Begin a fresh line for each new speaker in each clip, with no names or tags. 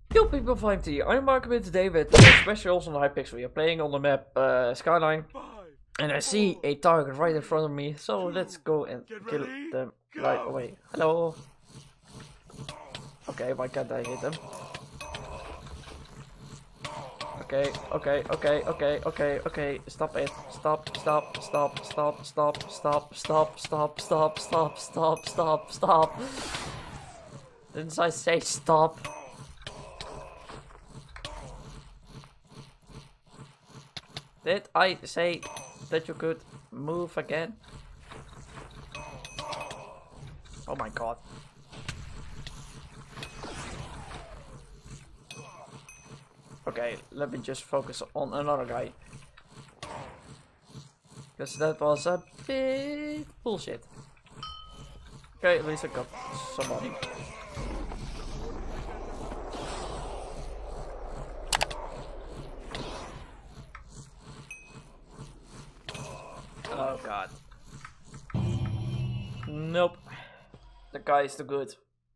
Yo people of IMT, I'm Mark with today with specials on Hypixel. We are playing on the map Skyline. And I see a target right in front of me, so let's go and kill them right away. Hello. Okay, why can't I hit them? Okay. Stop it. Stop. Didn't I say stop? Did I say that you could move again? Oh my god. Okay, let me just focus on another guy. Because that was a bit bullshit. Okay, at least I got somebody. Oh god. Nope. The guy is too good.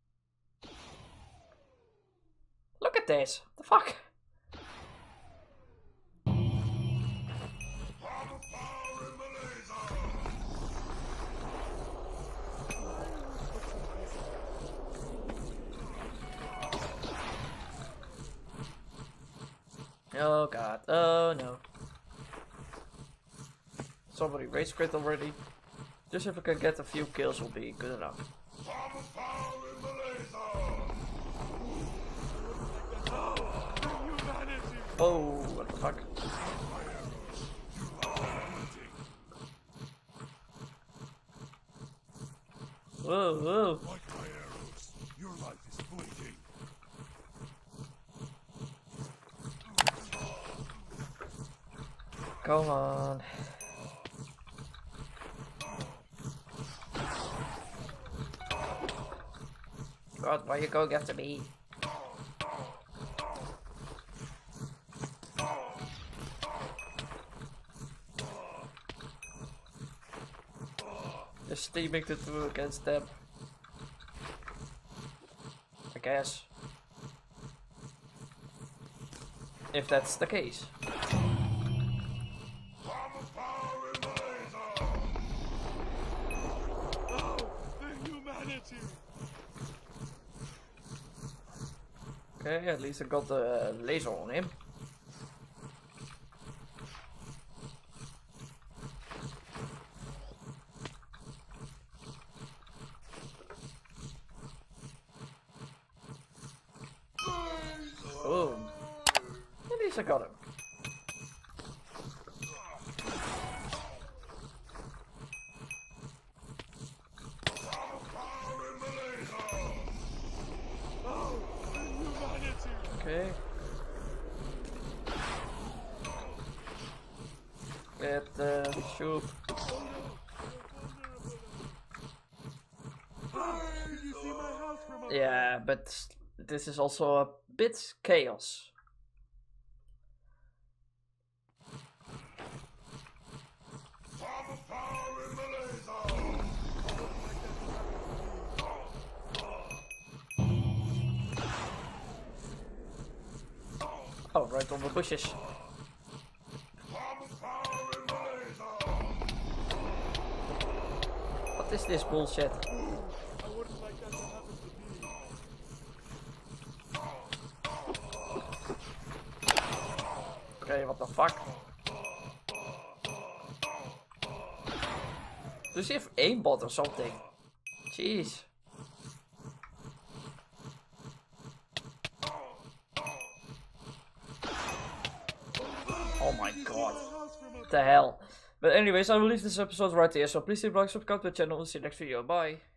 Look at this. The fuck? Oh god. Oh no. Somebody rage quit already. Just if I can get a few kills will be good enough. Oh, what the fuck? Whoa, whoa.
Your life is fleeting.
Come on. God, why are you going after me? Just teaming the two against them. I guess. If that's the case. Okay, at least I got the laser on him. Boom. At least I got him. Okay. Get the shoot. Yeah, but this is also a bit chaos. Oh, right on the bushes. What is this bullshit? Okay, what the fuck? Does he have aimbot or something? Jeez. Oh my god. What the hell? But anyways, I will leave this episode right here, so please leave a like, subscribe to the channel, and see you next video. Bye.